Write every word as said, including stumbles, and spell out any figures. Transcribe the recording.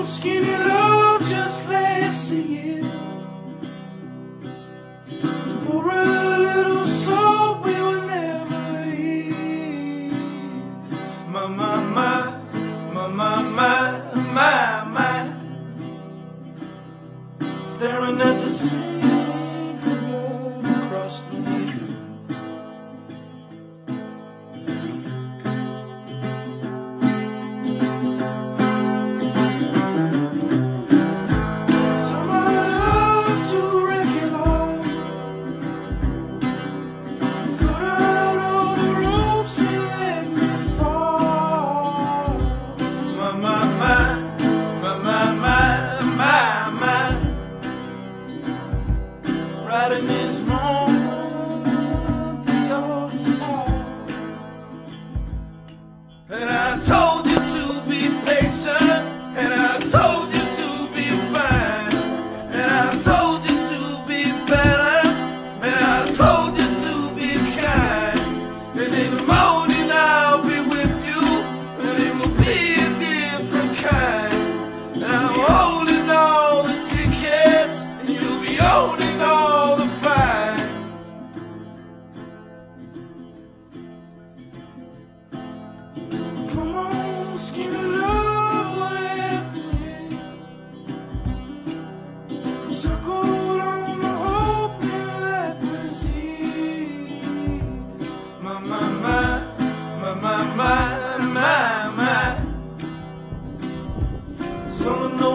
skinny love just last a year. To pour a little soul we will never hear. My, my, my, my, my, my, my, my. Staring at the sink of love across the room. Right in this moment, this all is time. And I told you to be patient, and I told you to be fine, and I told you to be balanced, and I told you to be kind. And in the morning I'll be with you, and it will be a different kind. And I'm holding all the tickets, and you'll be owning all the fines. Come on, skinny love, what happened? Circle on the hope and let me see. My, my, my, my, my, my, my, my. Someone knows